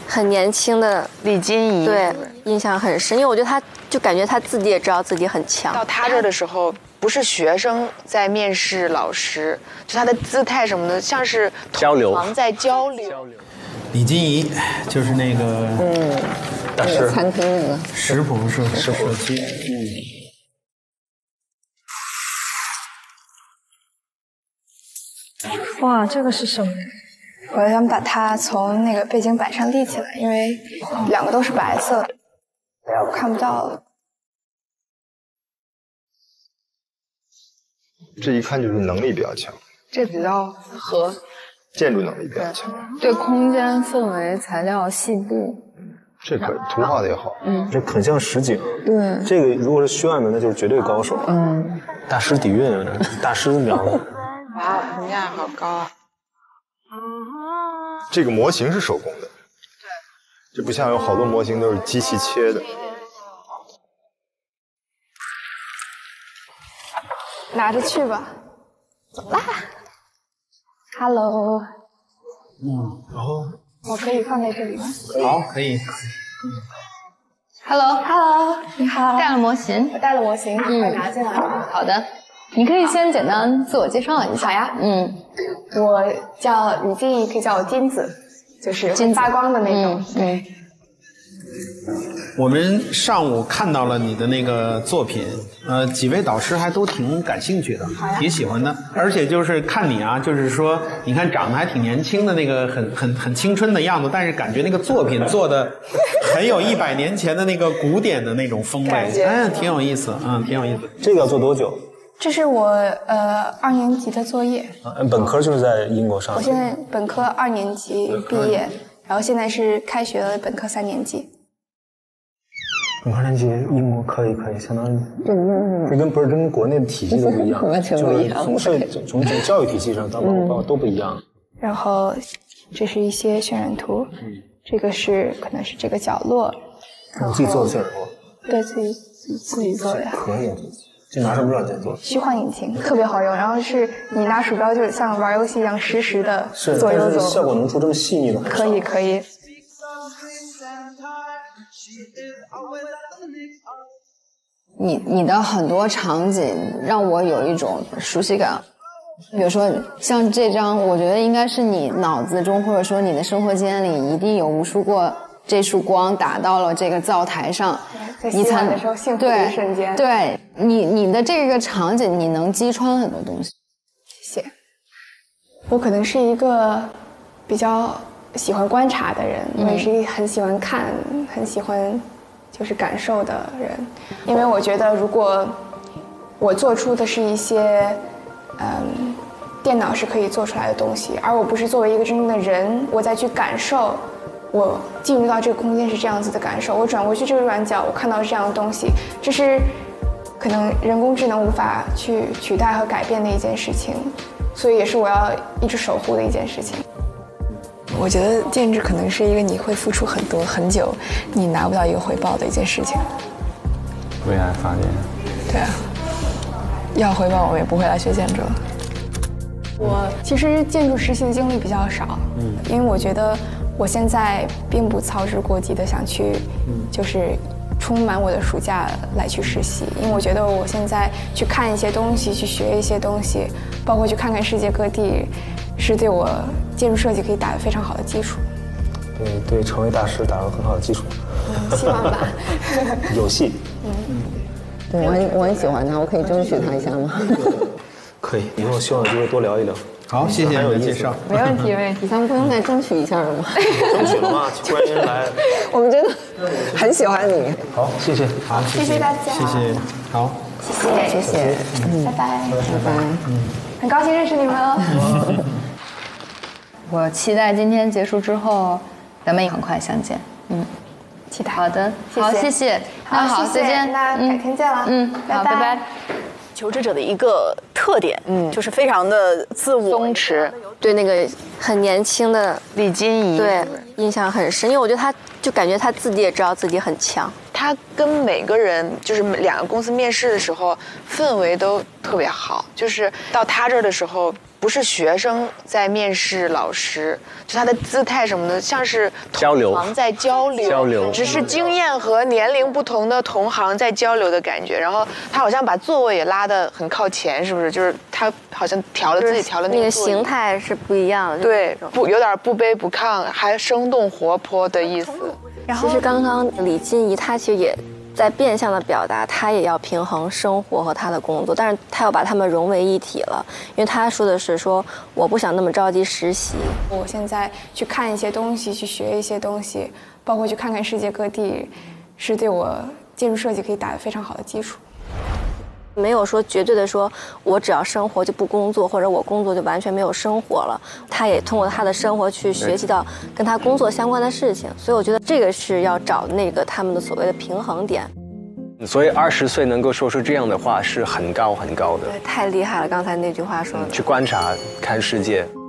很年轻的李金怡， 对，印象很深，因为我觉得他就感觉他自己也知道自己很强。 到他这儿的时候，不是学生在面试老师，就他的姿态什么的，像是交流， 在交流。 李金怡就是那个大师， 餐厅那个食谱设计， 哇，这个是什么？我想把它从那个背景板上立起来，因为两个都是白色，我看不到了。 这一看就是能力比较强， 这比较合， 建筑能力比较强， 对空间氛围材料细部。 这可图画的也好， 这很像实景。 对， 这个如果是虚外门的，就是绝对高手。大师底蕴有点，大师苗子。 哇，评价好高啊！ 这个模型是手工的，对，这不像有好多模型都是机器切的。 拿着去吧，走啦。Hello， 然后我可以放在这里吗？ 好，可以。 Hello， 你好。 带了模型， 我带了模型，快拿进来吧。 好的，你可以先简单自我介绍一下。 好呀，我叫李金怡，可以叫我金子，就是会发光的那种。 我们上午看到了你的那个作品，几位导师还都挺感兴趣的，挺喜欢的。而且就是看你啊，就是说，你看长得还挺年轻的那个很青春的样子，但是感觉那个作品做的很有100年前的那个古典的那种风味，哎，挺有意思，挺有意思。 这个要做多久？ 这是我2年级的作业。 本科就是在英国上。 我现在本科2年级毕业，然后现在是开学了本科3年级。 本科年级英国可以，相当于这跟国内的体系都不一样， 完全不一样， 从整个教育体系上到包括都不一样。 然后这是一些渲染图，这个可能是这个角落。 你自己做的渲染图？ 对，自己做的。 可以，这拿什么软件做？ 虚幻引擎特别好用，然后是你拿鼠标就像玩游戏一样实时的左右走。 但是效果能出这么细腻的？ 可以。 你的很多场景让我有一种熟悉感，比如说像这张，我觉得应该是你脑子中或者说你的生活经验里一定有无数过这束光打到了这个灶台上， 在洗碗的时候幸福的一瞬间。 对你的这个场景，你能击穿很多东西。 谢谢。我可能是一个比较喜欢观察的人，我也是一个很喜欢看、很喜欢就是感受的人。因为我觉得，如果我做出的是一些电脑是可以做出来的东西，而我不是作为一个真正的人，我再去感受，我进入到这个空间是这样子的感受，我转过去这个转角，我看到这样的东西，这是可能人工智能无法去取代和改变的一件事情，所以也是我要一直守护的一件事情。我觉得建制可能是一个你会付出很多很久，你拿不到一个回报的一件事情。 为爱发电。 对啊，要回报我们也不会来学建筑。我其实建筑实习的经历比较少，因为我觉得我现在并不操之过急的想去，就是充满我的暑假来去实习，因为我觉得我现在去看一些东西，去学一些东西，包括去看看世界各地，是对我建筑设计可以打得非常好的基础。 对，成为大师打了很好的基础。 希望吧。 有戏。 对，我很喜欢他，我可以争取他一下吗？ 可以，以后希望有机会多聊一聊。 好，谢谢你的介绍。 没问题。咱们不用再争取一下了吗？ 争取了吗？突然间来。 我们真的很喜欢你。 好，谢谢。 好， 谢谢大家。 谢谢。好， 谢谢。拜拜。很高兴认识你们哦。 我期待今天结束之后，咱们也很快相见。 期待。 好的，好，谢谢。那好，再见。 那改天见了。 好，拜拜。 求职者的一个特点，就是非常的自我松弛。 对那个很年轻的李金怡， 对，印象很深，因为我觉得他就感觉他自己也知道自己很强。 他跟每个人就是2个公司面试的时候氛围都特别好，就是到他这儿的时候， 不是学生在面试老师，就他的姿态什么的，像是交流同行在交流，只是经验和年龄不同的同行在交流的感觉。然后他好像把座位也拉得很靠前，是不是？就是他好像自己调了那个座椅形态是不一样的。 对，有点不卑不亢，还生动活泼的意思。 然后其实刚刚李金怡她其实也在变相的表达，她也要平衡生活和她的工作，但是她要把它们融为一体了，因为她说的是说我不想那么着急实习。 我现在去看一些东西，去学一些东西，包括去看看世界各地，是对我建筑设计可以打得非常好的基础。 没有说绝对的说，我只要生活就不工作，或者我工作就完全没有生活了。他也通过他的生活去学习到跟他工作相关的事情，所以我觉得这个是要找那个他们的所谓的平衡点。 所以20岁能够说出这样的话是很高很高的。 对，太厉害了！刚才那句话说的。 去观察，看世界。